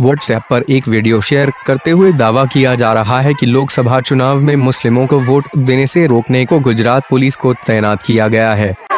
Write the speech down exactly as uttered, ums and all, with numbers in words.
WhatsApp पर एक video share करते हुए दावा किया जा रहा है कि लोकसभा चुनाव में मुस्लिमों को वोट देने से रोकने को गुजरात पुलिस को तैनात किया गया है।